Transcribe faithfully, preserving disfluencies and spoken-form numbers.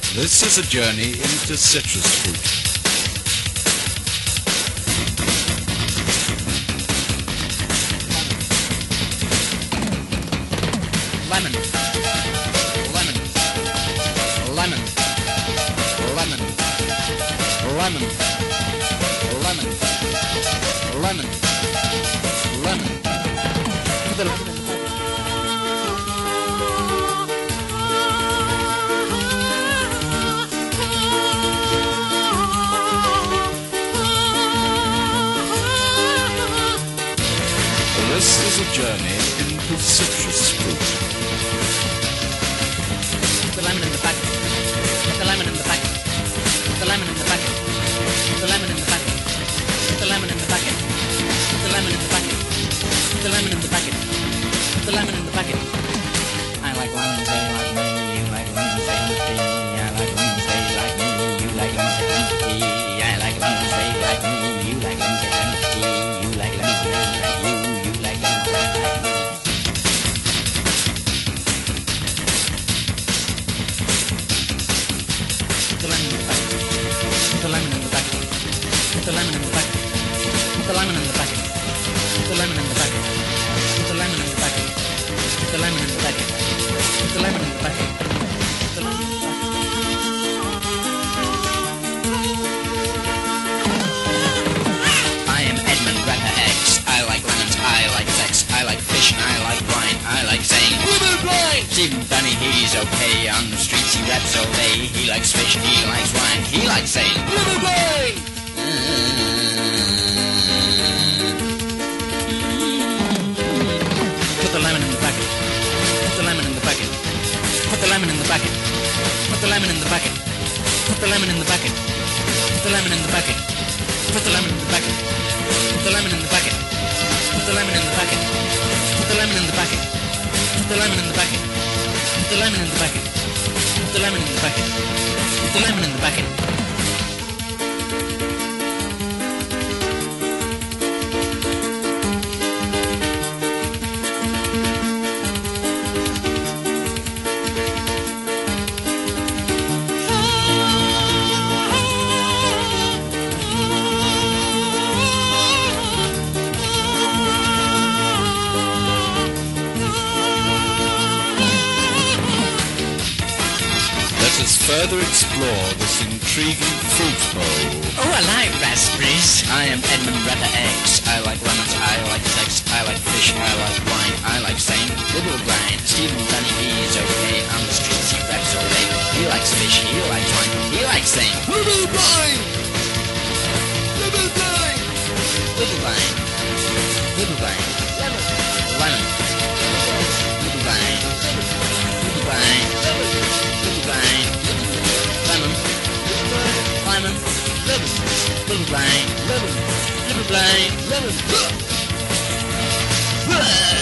This is a journey into citrus fruit. Lemon, lemon, lemon, lemon, lemon, lemon, lemon, lemon. Put the lemon in the bucket. This is a journey into citrus fruit. Put the lemon in the bucket. Put the lemon in the bucket. Put the lemon in the bucket. Put the lemon in the bucket. Put the lemon in the bucket. Put the lemon in the bucket. Put the lemon in the bucket. Put the lemon in the bucket. I like lemons, they like me. You like lemons, they like me. I like lemons, they like me. You like lemons, they like me. I like lemons, they like me. You like lemons, they like me. You like lemons, they like you. You like lemons, they like me. Put the lemon in the bucket. Put the lemon in the bucket. Put the lemon in the bucket. Put the lemon in the bucket. Put the lemon in the bucket. Put the lemon in the bucket. Put the lemon in the bucket. Put the lemon in the bucket. Put the lemon in the bucket. I am Edmund Rapper X. I like lemons, I like sex, I like fish, and I like wine. I like saying Stephen Bunny, he's okay. On the streets he raps all day. He likes fish, he likes wine. He likes saying Put the lemon in the bucket. Put the lemon in the bucket. Put the lemon in the bucket. Put the lemon in the bucket. Put the lemon in the bucket. Put the lemon in the bucket. Put the lemon in the bucket. Put the lemon in the bucket. Put the lemon in the bucket. Put the lemon in the bucket. Put the lemon in the bucket. Put the lemon in the bucket. Put the lemon in the bucket. Put the lemon in the bucket. Let us further explore this intriguing fruit bowl. Oh, I like raspberries. I am Edmund Rapper X. I like lemons, I like sex, I like fish, I like wine. I like saying little grind. Stephen Bunny, he's okay. On the streets he raps all day. He likes fish, he likes wine. He likes saying little grind. Little grind. Little grind. Little grind. Lemon. Lemon. Little grind. Little grind. Little grind. Lemon. Lemon. Little blind. Little blind. Lemon.